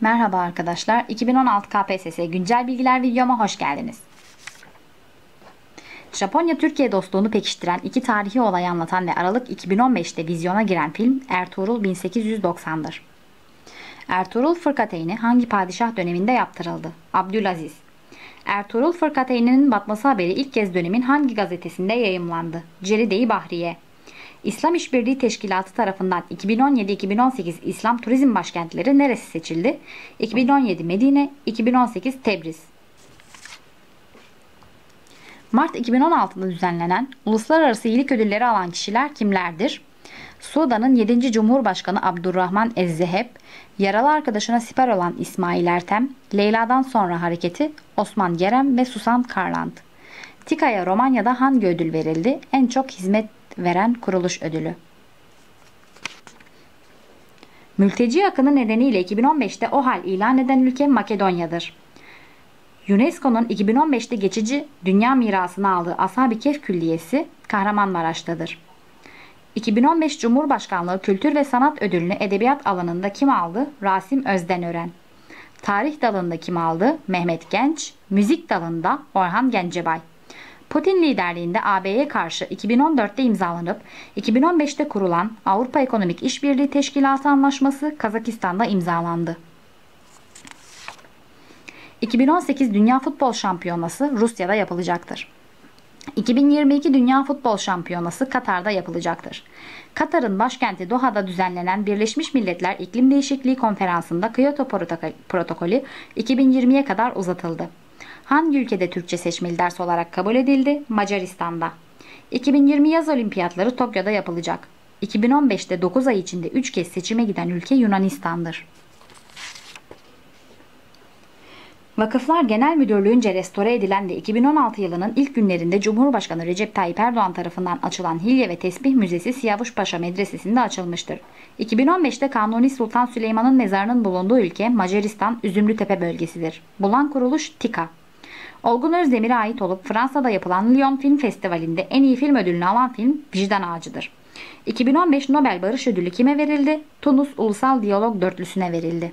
Merhaba arkadaşlar. 2016 KPSS güncel bilgiler videoma hoş geldiniz. Japonya-Türkiye dostluğunu pekiştiren iki tarihi olay anlatan ve Aralık 2015'te vizyona giren film Ertuğrul 1890'dır. Ertuğrul Fırkateyni hangi padişah döneminde yaptırıldı? Abdülaziz. Ertuğrul Fırkateyni'nin batması haberi ilk kez dönemin hangi gazetesinde yayımlandı? Ceride-i Bahriye. İslam İşbirliği Teşkilatı tarafından 2017-2018 İslam Turizm Başkentleri neresi seçildi? 2017 Medine, 2018 Tebriz. Mart 2016'da düzenlenen Uluslararası İyilik Ödülleri alan kişiler kimlerdir? Sudan'ın 7. Cumhurbaşkanı Abdurrahman Ezzeheb, yaralı arkadaşına siper olan İsmail Ertem, Leyla'dan sonra hareketi Osman Gerem ve Susan Karland. TİKA'ya Romanya'da hangi ödül verildi? En çok hizmet veren kuruluş ödülü. Mülteci akını nedeniyle 2015'te OHAL ilan eden ülke Makedonya'dır. UNESCO'nun 2015'te geçici dünya mirasını aldığı Ashab-ı Kehf Külliyesi Kahramanmaraş'tadır. 2015 Cumhurbaşkanlığı Kültür ve Sanat Ödülünü edebiyat alanında kim aldı? Rasim Özdenören. Tarih dalında kim aldı? Mehmet Genç. Müzik dalında Orhan Gencebay. Putin liderliğinde AB'ye karşı 2014'te imzalanıp 2015'te kurulan Avrupa Ekonomik İşbirliği Teşkilatı Anlaşması Kazakistan'da imzalandı. 2018 Dünya Futbol Şampiyonası Rusya'da yapılacaktır. 2022 Dünya Futbol Şampiyonası Katar'da yapılacaktır. Katar'ın başkenti Doha'da düzenlenen Birleşmiş Milletler İklim Değişikliği Konferansı'nda Kyoto Protokolü 2020'ye kadar uzatıldı. Hangi ülkede Türkçe seçmeli ders olarak kabul edildi? Macaristan'da. 2020 yaz olimpiyatları Tokyo'da yapılacak. 2015'te 9 ay içinde 3 kez seçime giden ülke Yunanistan'dır. Vakıflar Genel Müdürlüğü'nce restore edilen ve 2016 yılının ilk günlerinde Cumhurbaşkanı Recep Tayyip Erdoğan tarafından açılan Hilye ve Tesbih Müzesi Siyavuşpaşa Medresesi'nde açılmıştır. 2015'te Kanuni Sultan Süleyman'ın mezarının bulunduğu ülke Macaristan Üzümlütepe bölgesidir. Bulan kuruluş TİKA. Olgun Özdemir'e ait olup Fransa'da yapılan Lyon Film Festivali'nde en iyi film ödülünü alan film Vicdan Ağacı'dır. 2015 Nobel Barış Ödülü kime verildi? Tunus Ulusal Diyalog Dörtlüsü'ne verildi.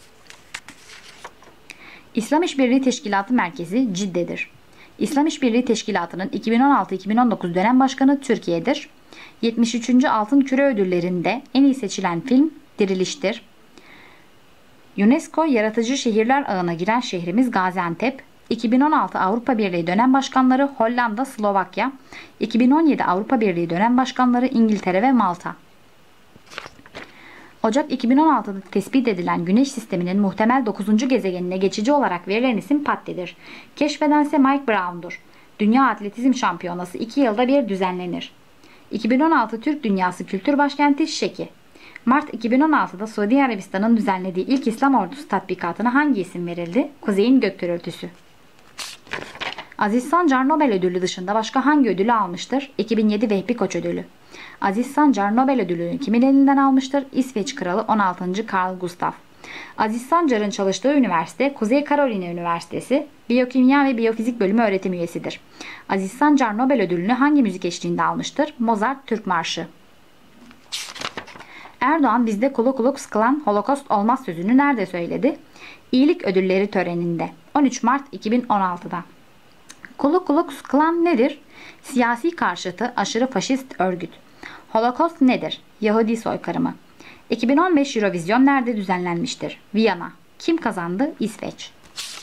İslam İşbirliği Teşkilatı Merkezi Cidde'dir. İslam İşbirliği Teşkilatı'nın 2016-2019 dönem başkanı Türkiye'dir. 73. Altın Küre Ödülleri'nde en iyi seçilen film Diriliş'tir. UNESCO Yaratıcı Şehirler ağına giren şehrimiz Gaziantep. 2016 Avrupa Birliği dönem başkanları Hollanda, Slovakya. 2017 Avrupa Birliği dönem başkanları İngiltere ve Malta. Ocak 2016'da tespit edilen Güneş sisteminin muhtemel 9. gezegenine geçici olarak verilen isim Patti'dir. Keşfedense Mike Brown'dur. Dünya Atletizm Şampiyonası 2 yılda bir düzenlenir. 2016 Türk Dünyası Kültür Başkenti Şeki. Mart 2016'da Suudi Arabistan'ın düzenlediği ilk İslam Ordusu tatbikatına hangi isim verildi? Kuzey'in Gökgürültüsü. Aziz Sancar Nobel Ödülü dışında başka hangi ödülü almıştır? 2007 Vehbi Koç Ödülü. Aziz Sancar Nobel Ödülünü kimin elinden almıştır? İsveç Kralı 16. Carl Gustaf. Aziz Sancar'ın çalıştığı üniversite Kuzey Carolina Üniversitesi, Biyokimya ve Biyofizik Bölümü öğretim üyesidir. Aziz Sancar Nobel Ödülünü hangi müzik eşliğinde almıştır? Mozart Türk Marşı. Erdoğan bizde Ku Klux Klan Holocaust olmaz sözünü nerede söyledi? İyilik Ödülleri töreninde 13 Mart 2016'da. Ku Klux Klan nedir? Siyasi karşıtı aşırı faşist örgüt. Holocaust nedir? Yahudi soykırımı. 2015 Eurovision nerede düzenlenmiştir? Viyana. Kim kazandı? İsveç.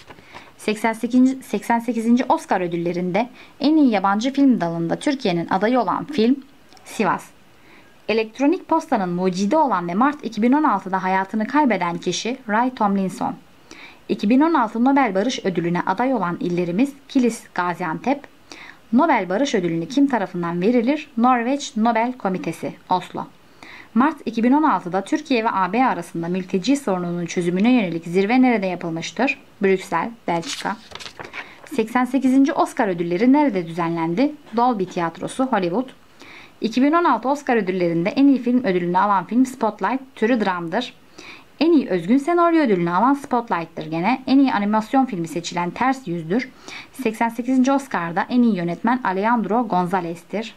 88. Oscar ödüllerinde en iyi yabancı film dalında Türkiye'nin adayı olan film Sivas. Elektronik postanın mucidi olan ve Mart 2016'da hayatını kaybeden kişi Ray Tomlinson. 2016 Nobel Barış Ödülü'ne aday olan illerimiz Kilis, Gaziantep. Nobel Barış Ödülünü kim tarafından verilir? Norveç Nobel Komitesi, Oslo. Mart 2016'da Türkiye ve AB arasında mülteci sorununun çözümüne yönelik zirve nerede yapılmıştır? Brüksel, Belçika. 88. Oscar ödülleri nerede düzenlendi? Dolby Tiyatrosu, Hollywood. 2016 Oscar ödüllerinde en iyi film ödülünü alan film Spotlight, türü dramdır. En iyi özgün senaryo ödülünü alan Spotlight'tır gene. En iyi animasyon filmi seçilen Ters Yüzdür. 88. Oscar'da en iyi yönetmen Alejandro Gonzalez'tir.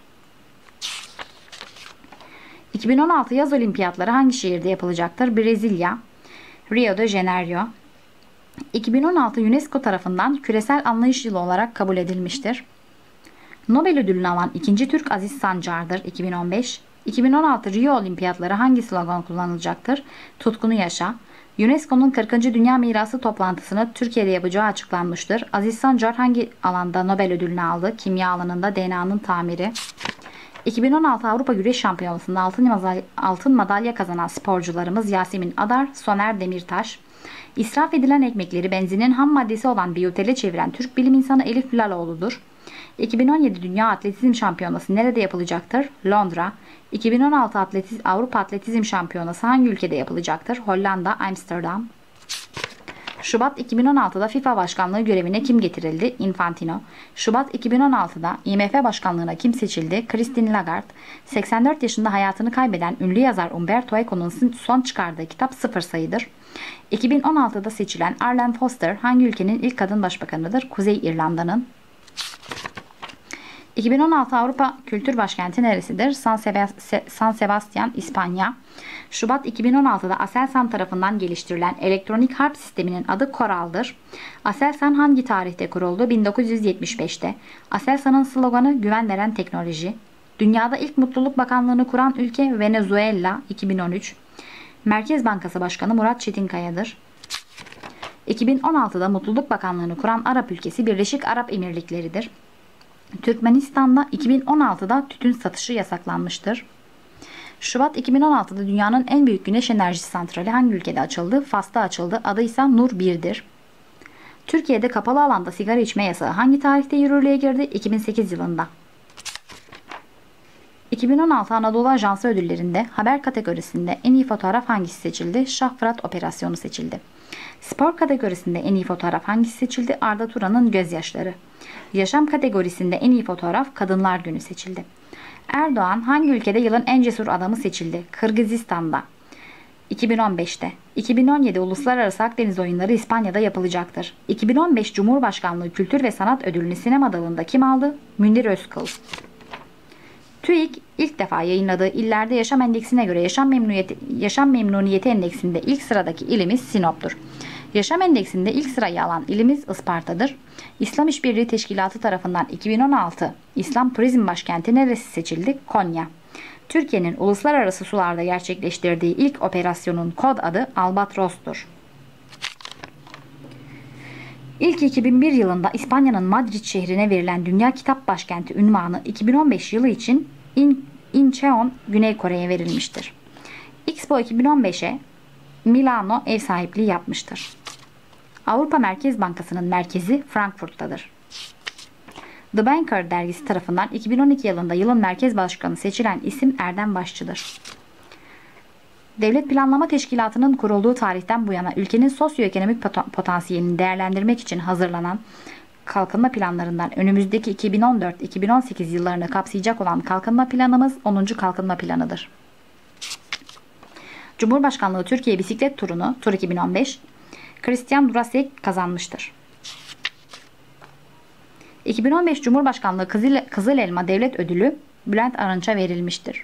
2016 yaz olimpiyatları hangi şehirde yapılacaktır? Brezilya. Rio de Janeiro. 2016 UNESCO tarafından küresel anlayış yılı olarak kabul edilmiştir. Nobel ödülünü alan ikinci Türk Aziz Sancar'dır 2015. 2016 Rio Olimpiyatları hangi slogan kullanılacaktır? Tutkunu yaşa. UNESCO'nun 40. Dünya Mirası toplantısını Türkiye'de yapacağı açıklanmıştır. Aziz Sancar hangi alanda Nobel ödülünü aldı? Kimya alanında DNA'nın tamiri. 2016 Avrupa Güreş Şampiyonası'nda altın madalya kazanan sporcularımız Yasemin Adar, Soner Demirtaş. İsraf edilen ekmekleri benzinin ham maddesi olan biyotele çeviren Türk bilim insanı Elif Laloğlu'dur. 2017 Dünya Atletizm Şampiyonası nerede yapılacaktır? Londra. 2016 Avrupa Atletizm Şampiyonası hangi ülkede yapılacaktır? Hollanda, Amsterdam. Şubat 2016'da FIFA Başkanlığı görevine kim getirildi? Infantino. Şubat 2016'da IMF Başkanlığına kim seçildi? Christine Lagarde. 84 yaşında hayatını kaybeden ünlü yazar Umberto Eco'nun son çıkardığı kitap Sıfır Sayıdır. 2016'da seçilen Arlene Foster hangi ülkenin ilk kadın başbakanıdır? Kuzey İrlanda'nın. 2016 Avrupa Kültür Başkenti neresidir? San Sebastian, İspanya. Şubat 2016'da Aselsan tarafından geliştirilen elektronik harp sisteminin adı Coral'dır. Aselsan hangi tarihte kuruldu? 1975'te. Aselsan'ın sloganı güven veren teknoloji. Dünyada ilk Mutluluk Bakanlığı'nı kuran ülke Venezuela 2013. Merkez Bankası Başkanı Murat Çetinkaya'dır. 2016'da Mutluluk Bakanlığı'nı kuran Arap ülkesi Birleşik Arap Emirlikleri'dir. Türkmenistan'da 2016'da tütün satışı yasaklanmıştır. Şubat 2016'da dünyanın en büyük güneş enerjisi santrali hangi ülkede açıldı? Fas'ta açıldı. Adı ise Nur 1'dir. Türkiye'de kapalı alanda sigara içme yasağı hangi tarihte yürürlüğe girdi? 2008 yılında. 2016 Anadolu Ajansı ödüllerinde haber kategorisinde en iyi fotoğraf hangisi seçildi? Şah Fırat Operasyonu seçildi. Spor kategorisinde en iyi fotoğraf hangisi seçildi? Arda Turan'ın Gözyaşları. Yaşam kategorisinde en iyi fotoğraf Kadınlar Günü seçildi. Erdoğan hangi ülkede yılın en cesur adamı seçildi? Kırgızistan'da. 2015'te. 2017 Uluslararası Akdeniz Oyunları İspanya'da yapılacaktır. 2015 Cumhurbaşkanlığı Kültür ve Sanat Ödülünü sinema dalında kim aldı? Münir Özkul. TÜİK ilk defa yayınladığı illerde yaşam endeksine göre yaşam memnuniyeti endeksinde ilk sıradaki ilimiz Sinop'tur. Yaşam endeksinde ilk sırayı alan ilimiz Isparta'dır. İslam İşbirliği Teşkilatı tarafından 2016 İslam Turizm Başkenti neresi seçildi? Konya. Türkiye'nin uluslararası sularda gerçekleştirdiği ilk operasyonun kod adı Albatros'tur. İlk 2001 yılında İspanya'nın Madrid şehrine verilen Dünya Kitap Başkenti unvanı 2015 yılı için Incheon, Güney Kore'ye verilmiştir. Expo 2015'e Milano ev sahipliği yapmıştır. Avrupa Merkez Bankası'nın merkezi Frankfurt'tadır. The Banker dergisi tarafından 2012 yılında yılın merkez başkanı seçilen isim Erdem Başçı'dır. Devlet Planlama Teşkilatı'nın kurulduğu tarihten bu yana ülkenin sosyoekonomik potansiyelini değerlendirmek için hazırlanan kalkınma planlarından önümüzdeki 2014-2018 yıllarını kapsayacak olan kalkınma planımız 10. Kalkınma Planı'dır. Cumhurbaşkanlığı Türkiye Bisiklet Turu'nu Tur 2015 Christian Durasek kazanmıştır. 2015 Cumhurbaşkanlığı Kızıl Elma Devlet Ödülü Bülent Arınç'a verilmiştir.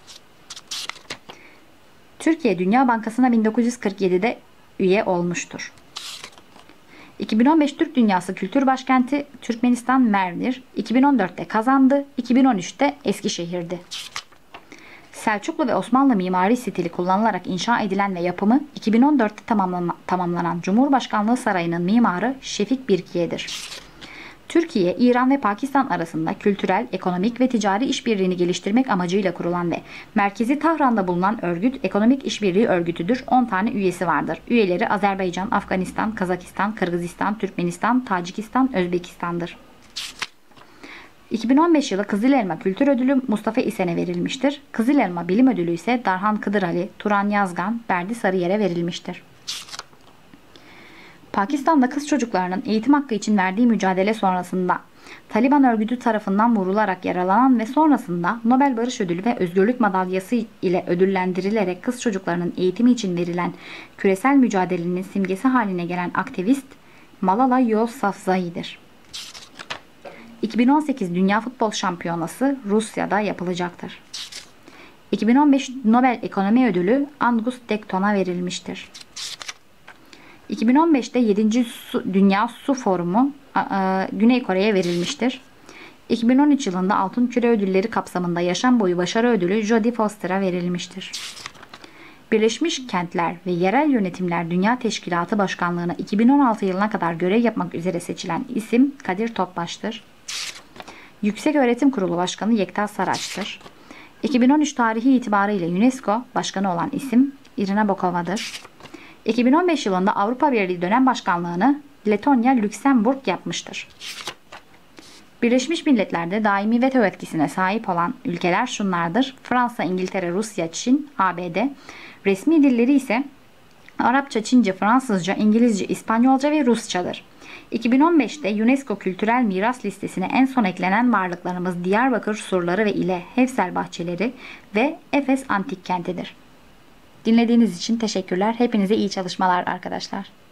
Türkiye Dünya Bankası'na 1947'de üye olmuştur. 2015 Türk Dünyası Kültür Başkenti Türkmenistan Merv'dir. 2014'te Kazan'dı, 2013'te Eskişehir'di. Selçuklu ve Osmanlı mimari stili kullanılarak inşa edilen ve yapımı 2014'te tamamlanan Cumhurbaşkanlığı Sarayı'nın mimarı Şefik Birkiye'dir. Türkiye, İran ve Pakistan arasında kültürel, ekonomik ve ticari işbirliğini geliştirmek amacıyla kurulan ve merkezi Tahran'da bulunan örgüt Ekonomik İşbirliği Örgütü'dür. 10 tane üyesi vardır. Üyeleri Azerbaycan, Afganistan, Kazakistan, Kırgızistan, Türkmenistan, Tacikistan, Özbekistan'dır. 2015 yılı Kızıl Elma Kültür Ödülü Mustafa İsen'e verilmiştir. Kızıl Elma Bilim Ödülü ise Darhan Kıdırali, Turan Yazgan, Berdi Sarıyer'e verilmiştir. Pakistan'da kız çocuklarının eğitim hakkı için verdiği mücadele sonrasında Taliban örgütü tarafından vurularak yaralanan ve sonrasında Nobel Barış Ödülü ve Özgürlük Madalyası ile ödüllendirilerek kız çocuklarının eğitimi için verilen küresel mücadelenin simgesi haline gelen aktivist Malala Yousafzai'dir. 2018 Dünya Futbol Şampiyonası Rusya'da yapılacaktır. 2015 Nobel Ekonomi Ödülü Angus Deaton'a verilmiştir. 2015'te 7. Dünya Su Forumu Güney Kore'ye verilmiştir. 2013 yılında Altın Küre Ödülleri kapsamında yaşam boyu başarı ödülü Jodie Foster'a verilmiştir. Birleşmiş Kentler ve Yerel Yönetimler Dünya Teşkilatı Başkanlığı'na 2016 yılına kadar görev yapmak üzere seçilen isim Kadir Topbaş'tır. Yükseköğretim Kurulu Başkanı Yekta Saraç'tır. 2013 tarihi itibarıyla UNESCO Başkanı olan isim Irina Bokova'dır. 2015 yılında Avrupa Birliği dönem başkanlığını Letonya Lüksemburg yapmıştır. Birleşmiş Milletler'de daimi veto etkisine sahip olan ülkeler şunlardır: Fransa, İngiltere, Rusya, Çin, ABD. Resmi dilleri ise Arapça, Çince, Fransızca, İngilizce, İspanyolca ve Rusçadır. 2015'te UNESCO Kültürel Miras Listesi'ne en son eklenen varlıklarımız Diyarbakır surları ve ile Hevsel bahçeleri ve Efes Antik Kenti'dir. Dinlediğiniz için teşekkürler. Hepinize iyi çalışmalar arkadaşlar.